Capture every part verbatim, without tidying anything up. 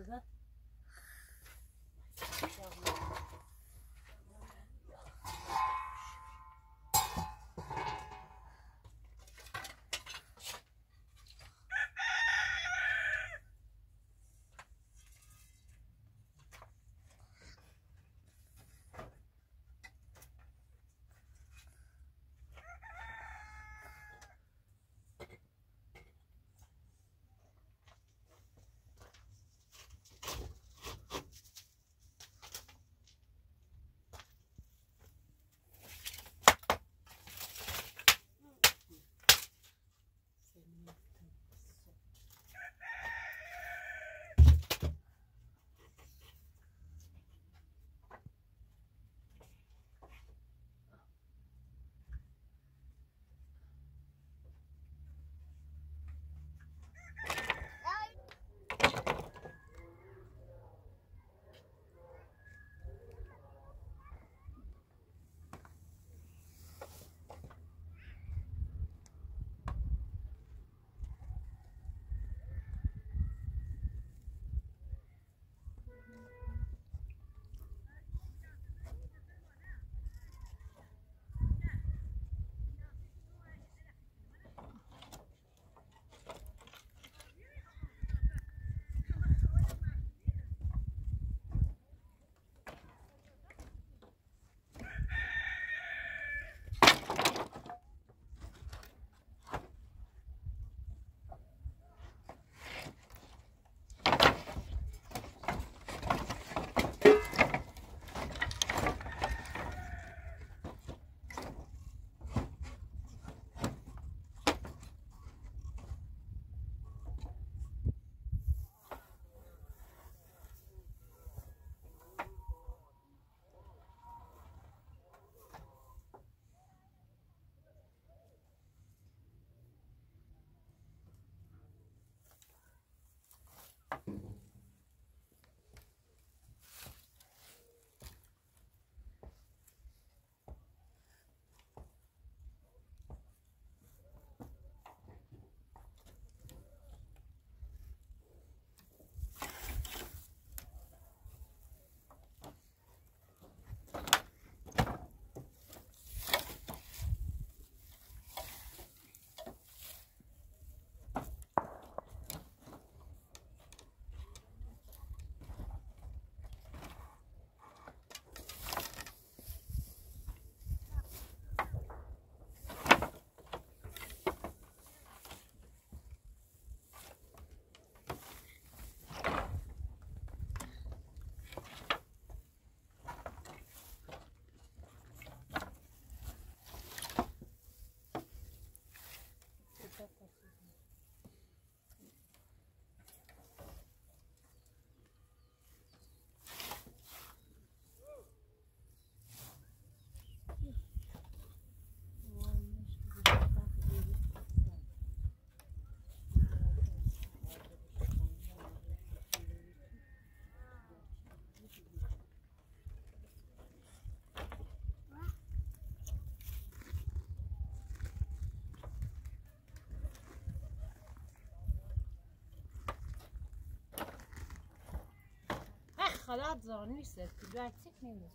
بزن. خلاص زانویست کجا نمیشه.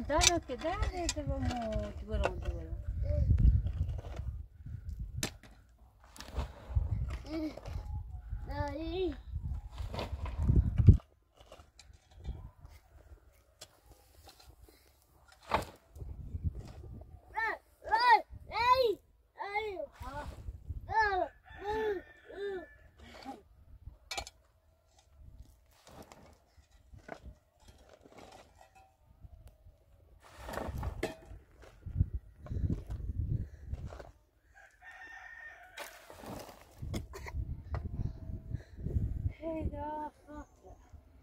دارو که داره ده با موت برام دورم داری هيدا خاطر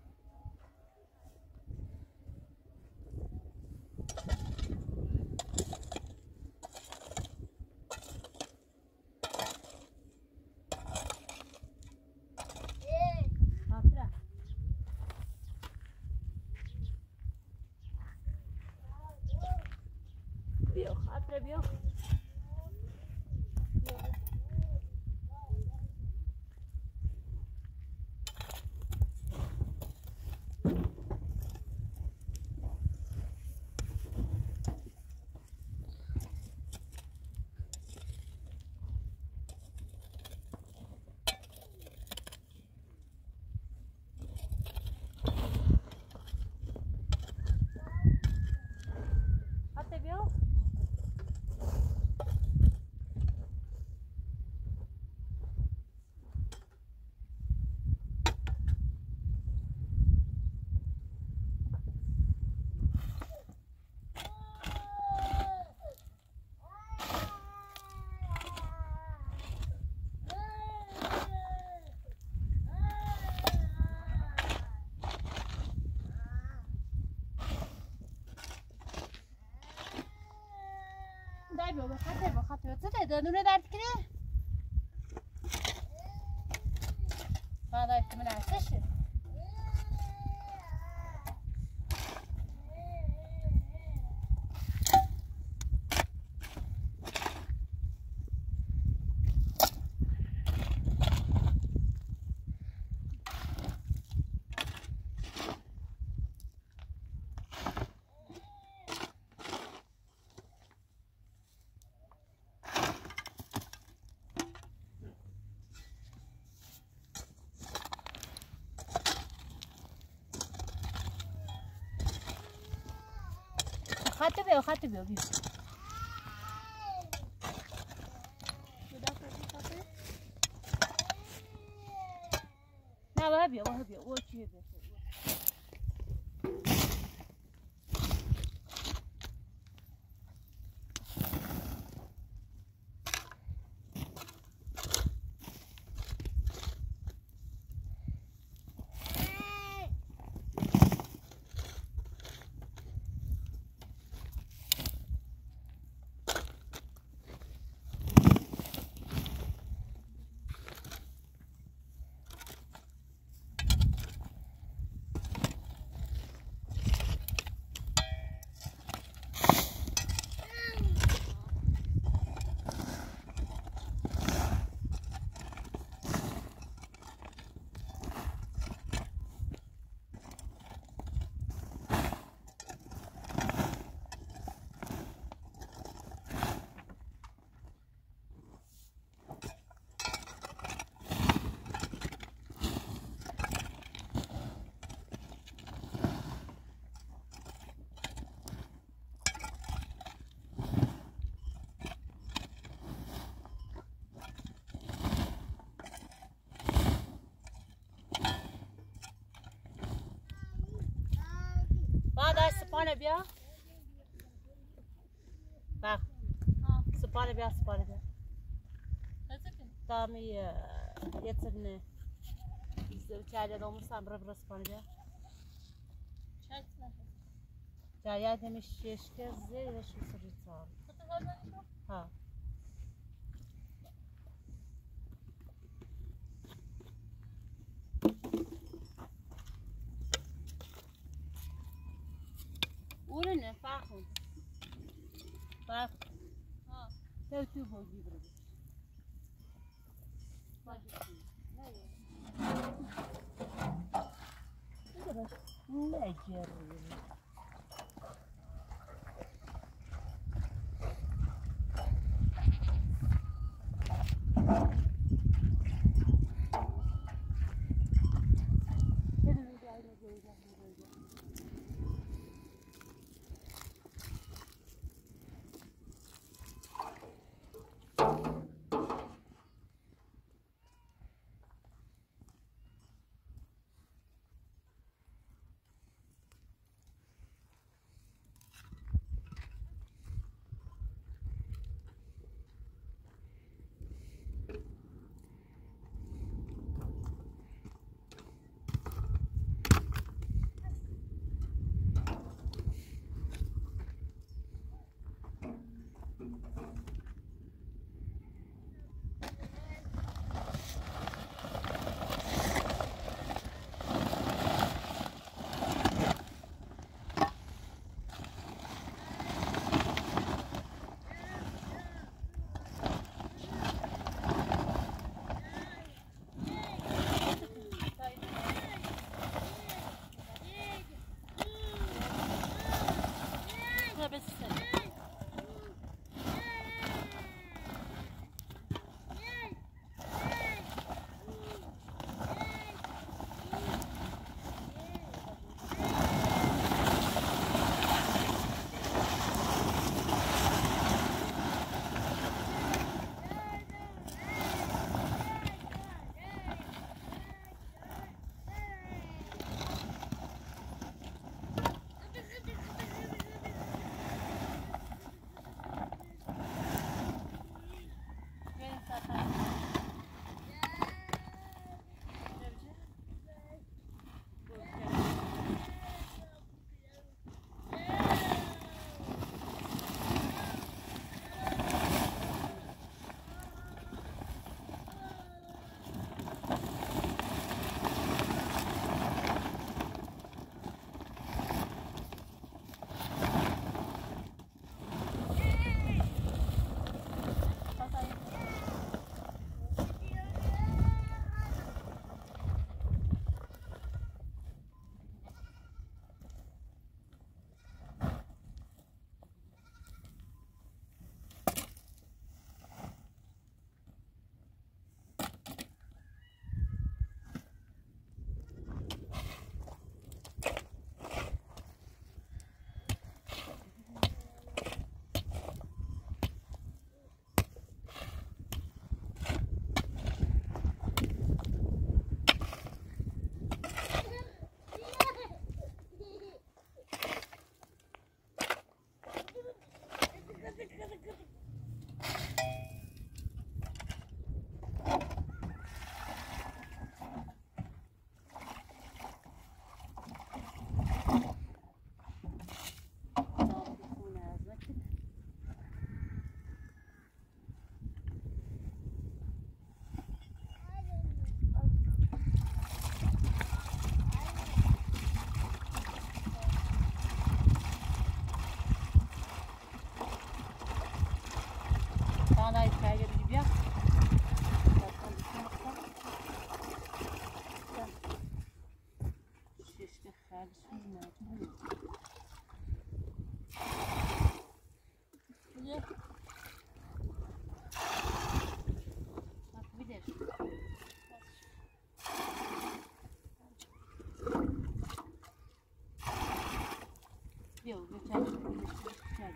خاطرة بيو خاطرة بيو دای بابا خاطر با خاطر تو ده دونه درد کنه فاضل من عسش خاطر بیا خاطر بیا بیا نه بیا بیا بیا بیا او چیه بیا سپانه بیا بخ سپانه بیا سپانه بیا دامی یترنه چاله دوم سامرا برا سپانه بیا چاله دمیش ششکه زیرش سری سام ها اون نه فاهم فاهم ها تو تو بودی برو نه نه جرو çayla bir gibi yap. Şişte kardeşim ne? Ye. Bak bir de. Yok, geçen çay.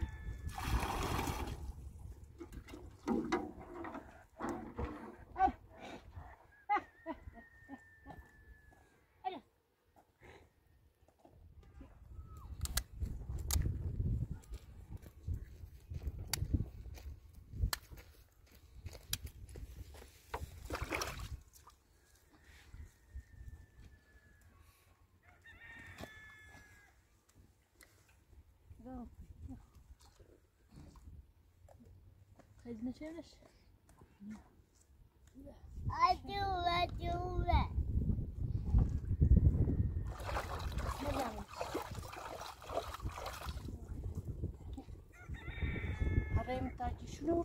Kaydını çevir. Acıve acıve. Arayayım tacı şunu.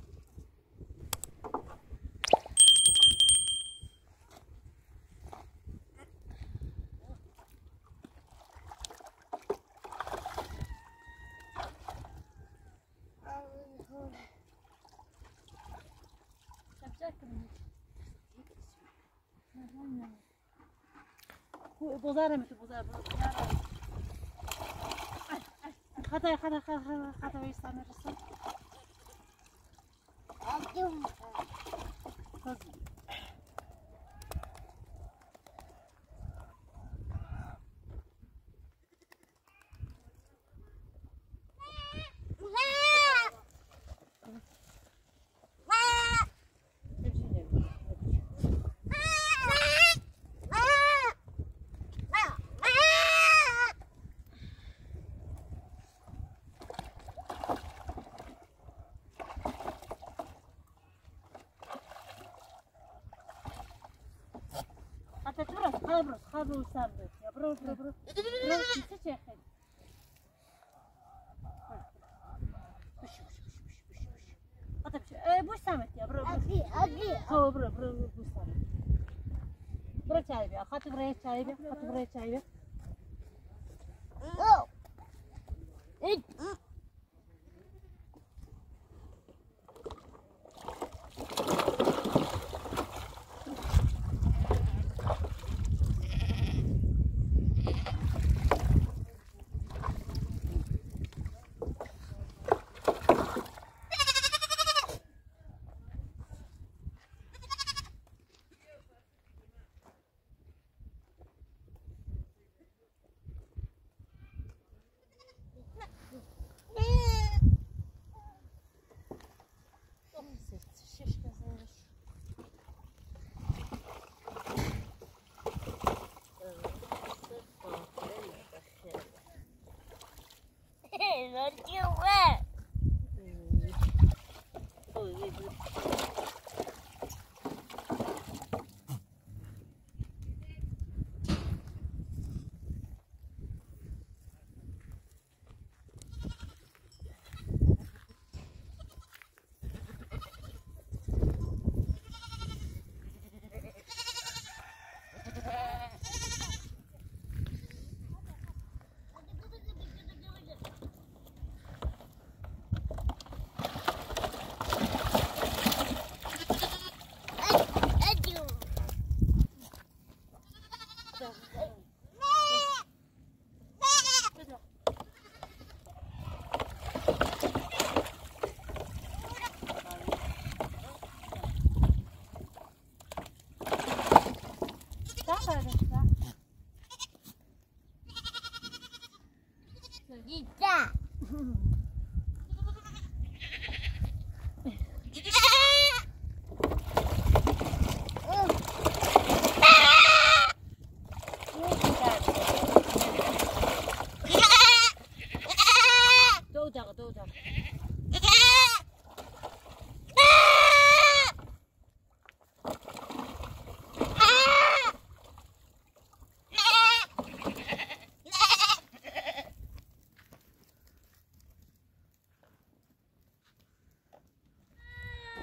Bozar mı? Bozar. Hadi hadi hadi hadi hadi istemirsin. Acıve. Hadi burası, hadi burası, hadi usandı. Ya bro bro bro. Bro kimse çekin. Hadi bir şey. Ee, bu Samet ya bro bro. Hadi hadi. Ha bro bro bu Samet. Buraya çay ver. Hadi buraya çay ver. Hadi buraya çay ver. Oh. It. Acıve.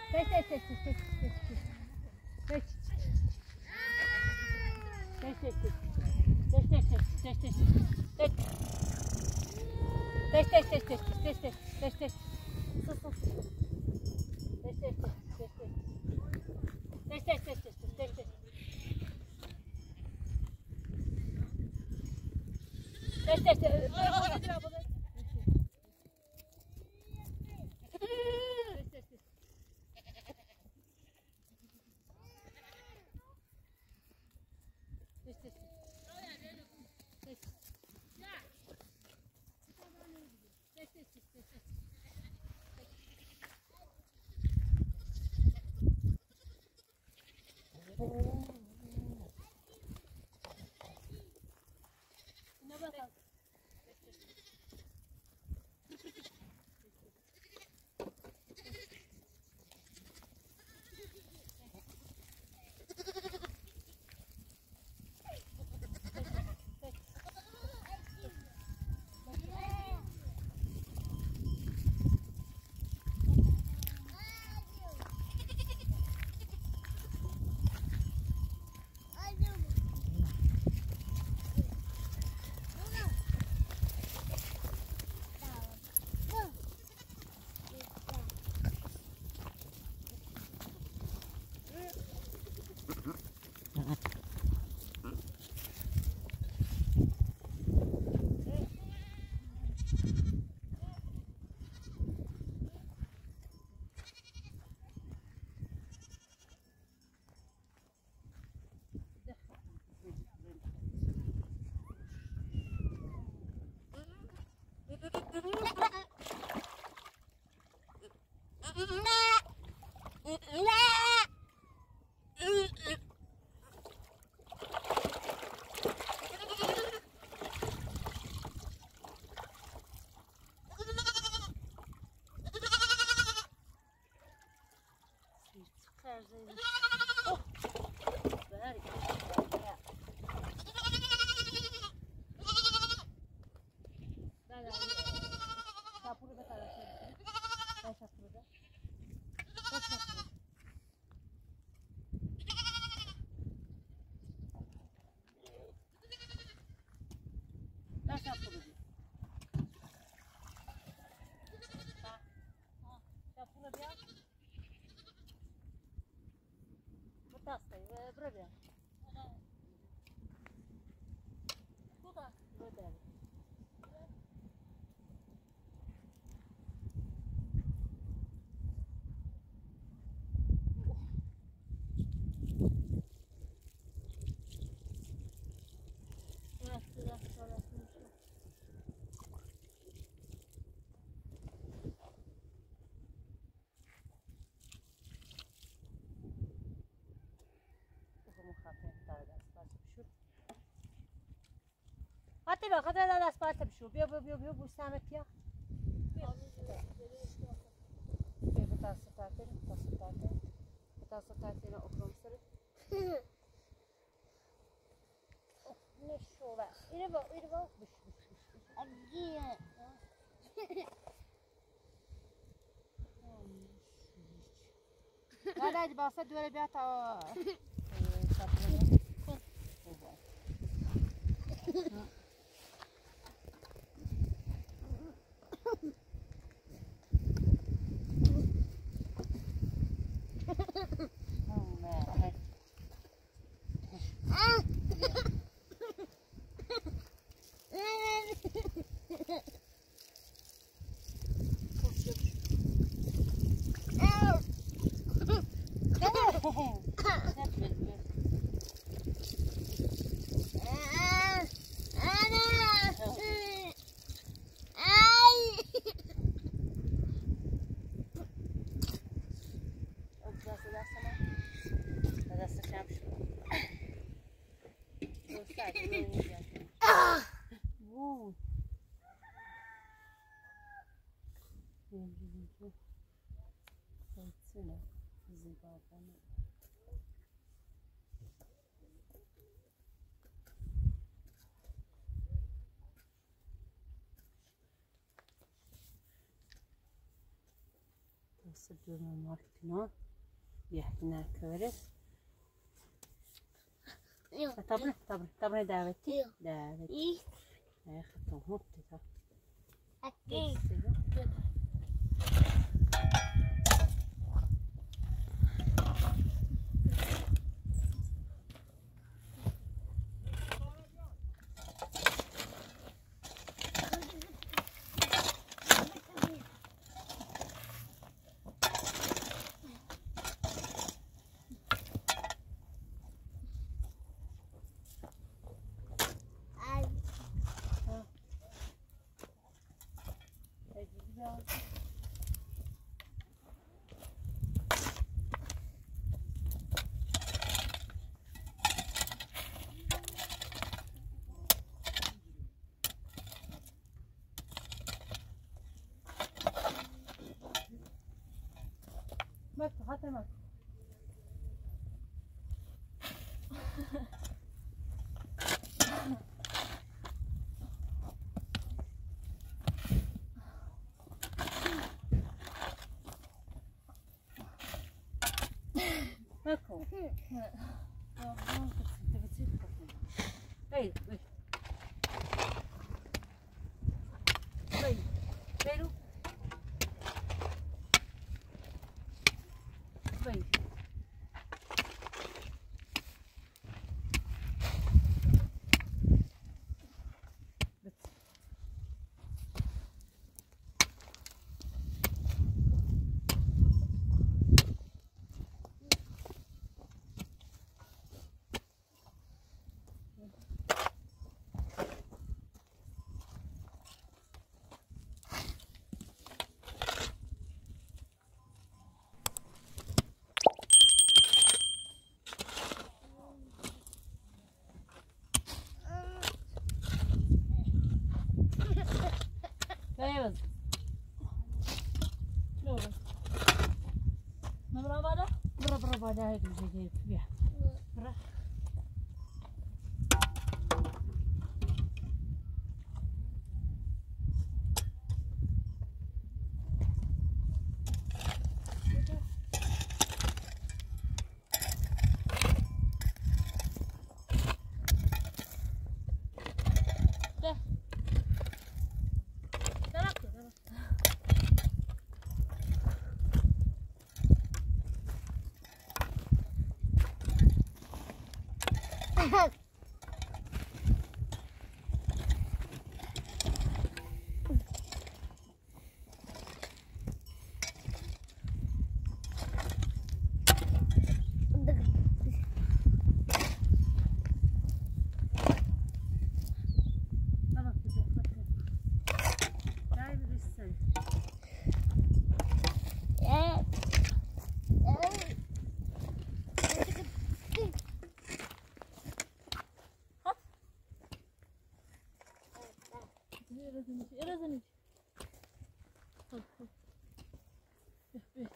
Teş teş teş teş teş teş teş. Teş teş teş. Teş teş teş teş teş. Teş. Teş teş teş teş teş teş teş teş. Sus sus. Teş teş teş teş teş. Teş teş teş teş teş teş. Teş teş teş. Buraya. Burada. Burada. Hadi bak, hadi dست پرت بشو. بیا بیا بیا بیا بوس همه بیا. بیا. بیا به دست پرت، دست پرت. دست پرت اینا اکرام سر. نشو بس. اینو با اینو با بش بش بش. اگه. نه نه باسه دوره بیا تا. الدنيا ماركتنا بيحكينا كورس طبعا طبعا طبعا دعوتي دعوتي يا خطوة مبتدأ أكيد ماكو حتى ماكو ماكو اي اي اي بيرو بي لا بس لا بس نبرة بعدها برا برا بعدها هيك زي فيها برا إرزني خذ خذ بيت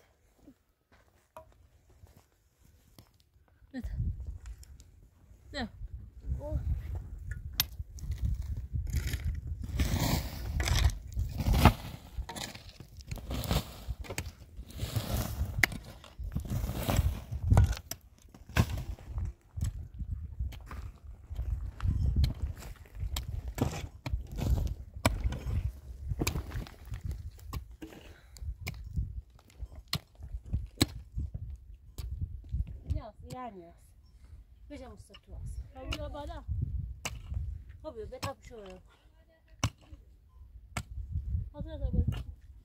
بيت ده يعني بيجا مستواس هو بالا هو بيتعب شوية هذا هذا بس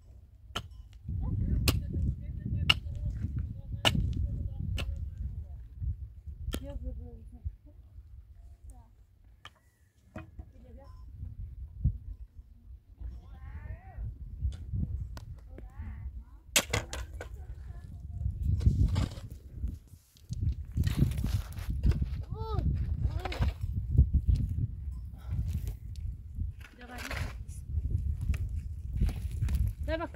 بك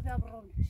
بیا برون بش.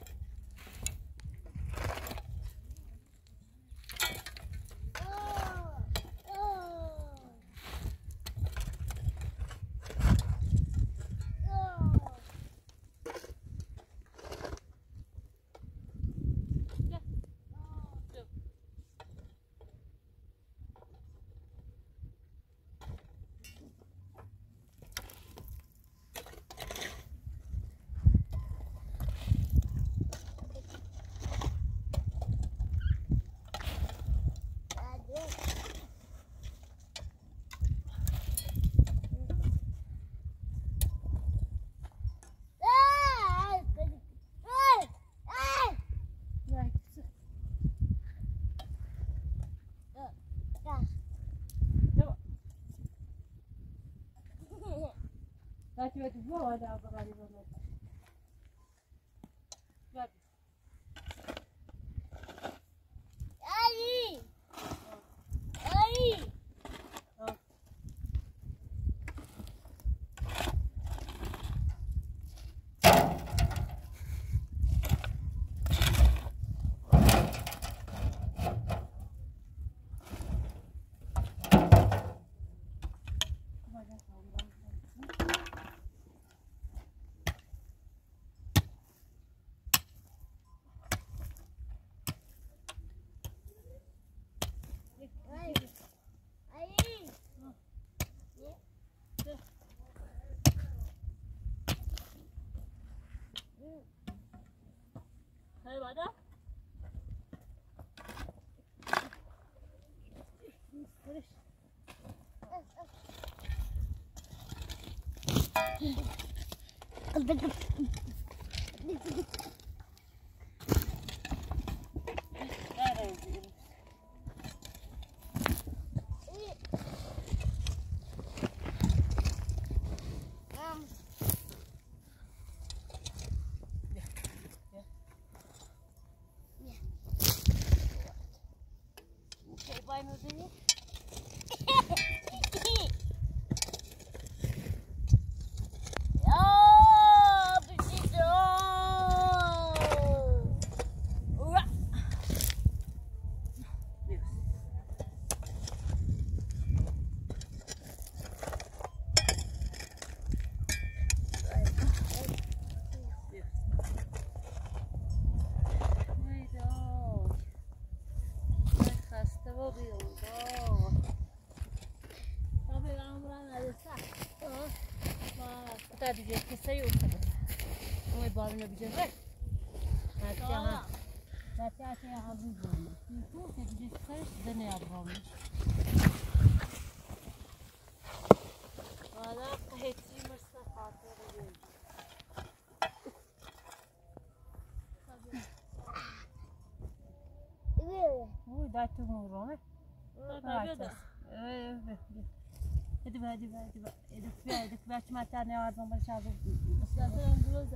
Laat je het voor daar waar je wil. Ja. Ali! Ali! Hadi bana. Tadi dia kisah yuk. Oi baru nak bicara kan? Nanti ah, nanti aku yang habis dulu. Itu tadi dia kisah dan ya abram. Ada kahitsi masa kata dia. Oh, dah tu murah. Tabii dah. Evet. Hadi be hadi be hadi be. Edip be edip be açma tane vardı ama şarjı. Zaten burada.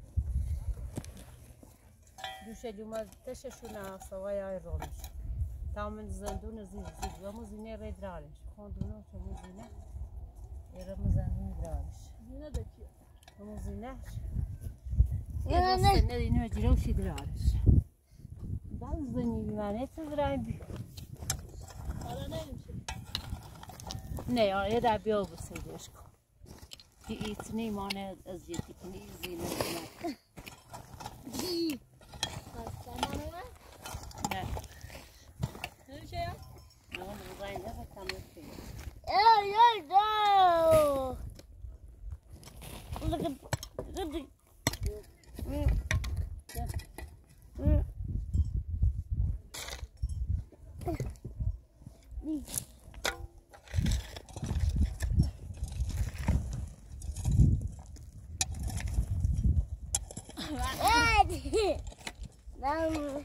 Düşe cuma teşe şuna savaya rolmuş. Tamam zandun zil zil. Ama zine redralmış. Kondunu çamu zine. Yaramı zandun redralmış. Zine de ki. Ama zine. Ya da sen ne diyeyim acıra bir şey redralmış. Ben zine yani hepsi redralmış. Ara neymiş? Ne ya ya da bir oldu sayılır. Bir itini mane aziyeti kini izine. Tamam mı? Ne? Ne bir şey ya? Ne oldu uzayın da tamam şey. Ya ya ya. Look at look at. Now,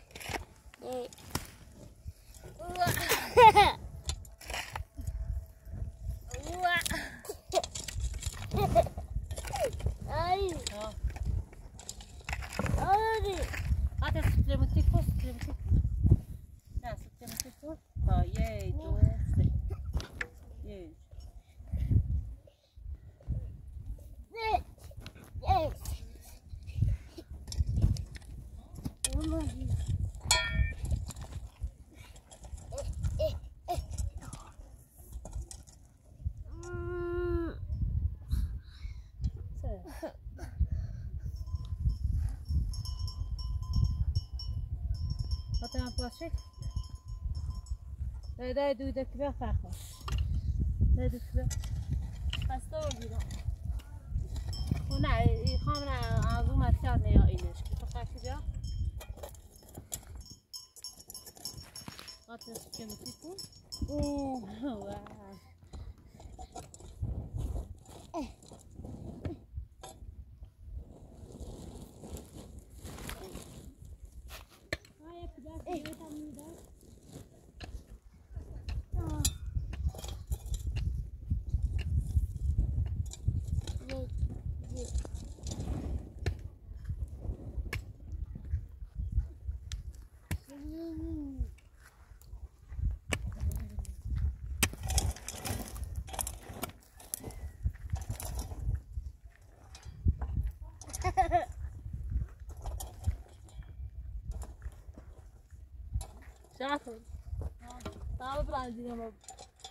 ay, ay, ada suprematik kos suprematik. Ya suprematik kos. Ha ye do. Ye. باشه دای دوی دکبه فرق دای دکبه خسته و بیرون نه خواهم نه از اون مطکر نیا اینش که فقط کجا قطعش که میتی کن اوه شاطر تعال براندي يا ماما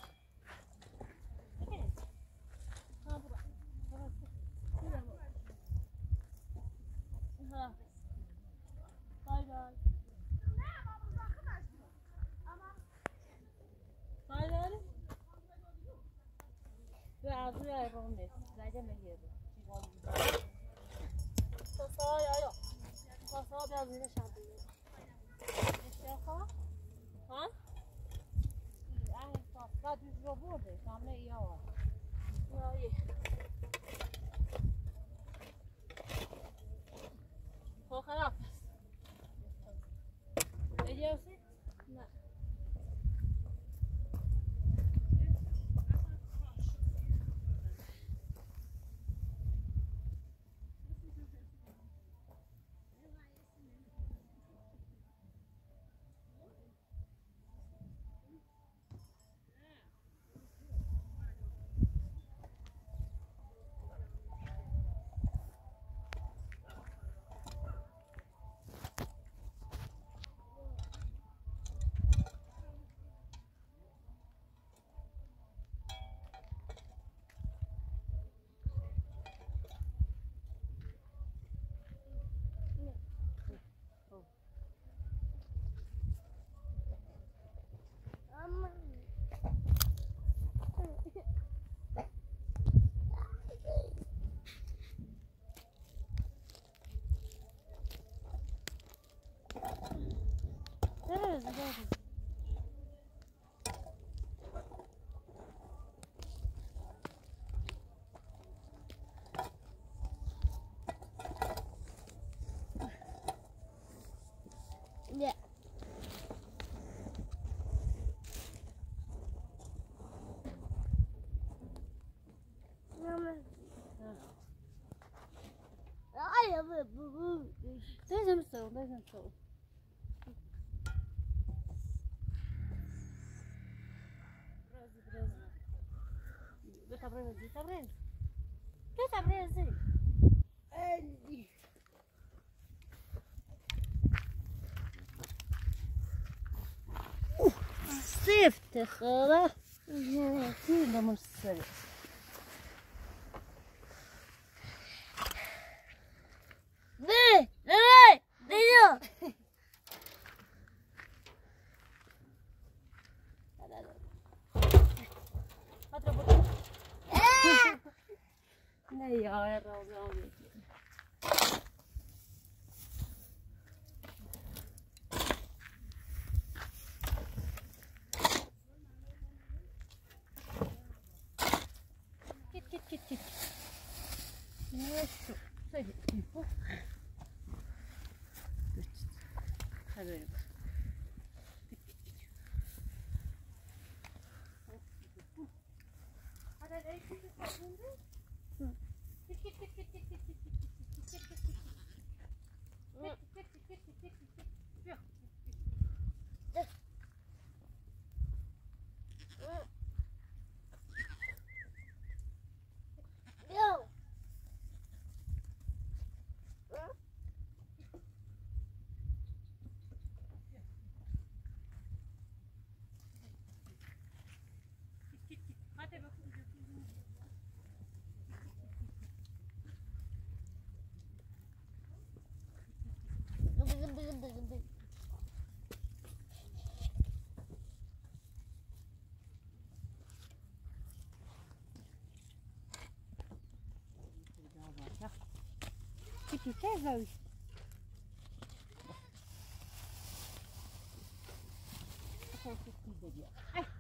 باي باي باي باي يا عزيزي يا رامي زايده مهيبه تصا يا يا تصا بيعملوا شعبي يا خا ها اه صح بعد يجربوه عامله ايه يا يا هو خلاص اجازه لا Yeah. I have a boo boo. There's him so, there's him so. Beta breve, beta breve. Beta breve. Andy. سيفت خلاص كذا مستريح بيه بيه بيه لا يا الروضة Kit kit. Isso. Sai tipo. Hadi bak. Hadi hadi kit kit kit kit kit kit kit kit که تو چه زوی خب خب بیا